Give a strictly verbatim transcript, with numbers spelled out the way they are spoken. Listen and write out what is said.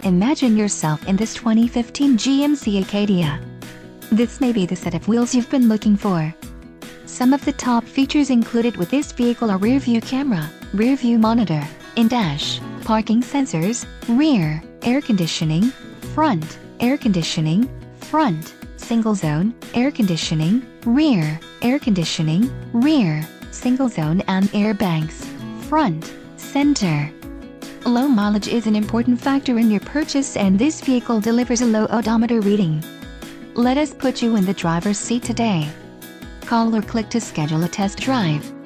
Imagine yourself in this twenty fifteen G M C Acadia. This may be the set of wheels you've been looking for. Some of the top features included with this vehicle are rear view camera, rear view monitor, in-dash, parking sensors, rear, air conditioning, front, air conditioning, front, single zone, air conditioning, rear, air conditioning, rear, single zone and airbags, front, center. Low mileage is an important factor in your purchase, and this vehicle delivers a low odometer reading. Let us put you in the driver's seat today. Call or click to schedule a test drive.